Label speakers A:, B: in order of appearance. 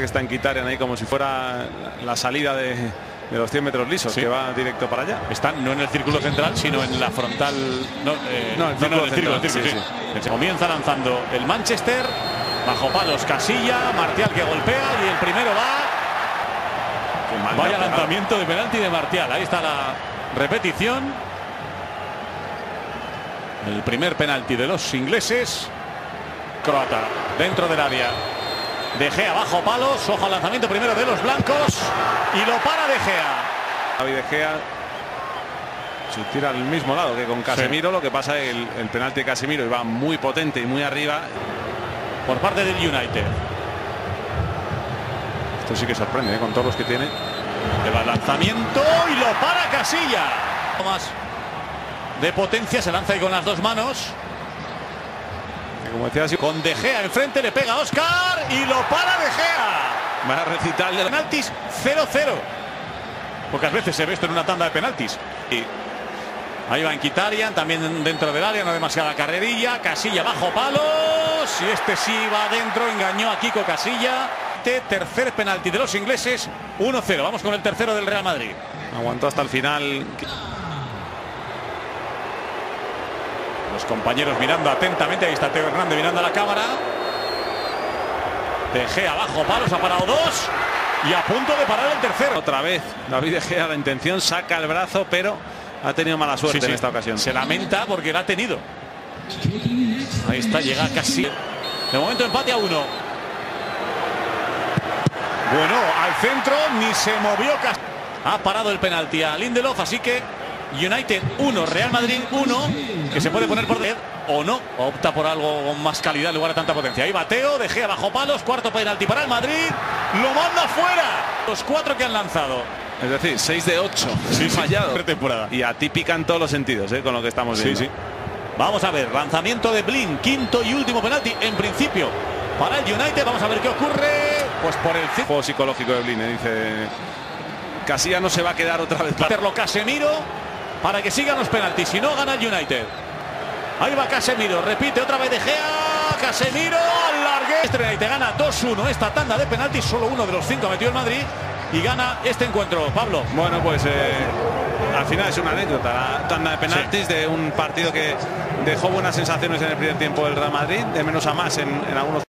A: que está en Mkhitaryan ahí como si fuera la salida de los 100 metros lisos, que va directo para allá.
B: Está no en el círculo central, sino en la frontal.
A: En el círculo central.
B: Sí. Comienza lanzando el Manchester, bajo palos Casilla, Martial que golpea y el primero va. Vaya lanzamiento de penalti de Martial. Ahí está la repetición. El primer penalti de los ingleses. Croata dentro del área. De Gea bajo palos. Ojo al lanzamiento primero de los blancos. Y lo para De Gea.
A: David De Gea se tira al mismo lado que con Casemiro. Sí. Lo que pasa es el penalti de Casemiro iba muy potente y muy arriba.
B: Por parte del United.
A: Esto sí que sorprende, con todos los que tiene.
B: El lanzamiento y lo para Casilla. Más de potencia, se lanza ahí con las dos manos.
A: Como decía, así,
B: con De Gea enfrente, le pega a Oscar y lo para De Gea.
A: Va a recitar de
B: penaltis 0-0. Pocas veces se ve esto en una tanda de penaltis. Y ahí va Mkhitaryan, también dentro del área, no demasiada carrerilla. Casilla bajo palos. Y este sí va adentro, engañó a Kiko Casilla. Tercer penalti de los ingleses, 1-0. Vamos con el tercero del Real Madrid.
A: Aguantó hasta el final.
B: Los compañeros mirando atentamente. Ahí está Teo Hernández mirando a la cámara. De Gea bajo palos, ha parado dos. Y a punto de parar el tercero.
A: Otra vez David De Gea, la intención, saca el brazo, pero ha tenido mala suerte en esta ocasión.
B: Se lamenta porque la ha tenido. Ahí está, llega casi. De momento empate a 1. Bueno, al centro ni se movió. Ha parado el penalti a Lindelof, así que United 1, Real Madrid 1, que se puede poner por delante o no. Opta por algo con más calidad en lugar de tanta potencia. Ahí bateo, De Gea bajo palos, cuarto penalti para el Madrid. Lo manda fuera. Los 4 que han lanzado.
A: Es decir, 6 de 8. Fallado.
B: Pretemporada.
A: Y atípica en todos los sentidos, con lo que estamos viendo.
B: Vamos a ver, lanzamiento de Blin, quinto y último penalti en principio para el United. Vamos a ver qué ocurre. Pues por el
A: juego psicológico de Blin, dice Casilla no se va a quedar otra vez.
B: Hacerlo Casemiro para que sigan los penaltis. Si no, gana el United. Ahí va Casemiro, repite otra vez De Gea. Casemiro al largue. Te gana 2-1 esta tanda de penaltis. Solo uno de los 5 metió el Madrid y gana este encuentro. Pablo.
A: Bueno, pues al final es una anécdota. La tanda de penaltis de un partido que dejó buenas sensaciones en el primer tiempo del Real Madrid, de menos a más en algunos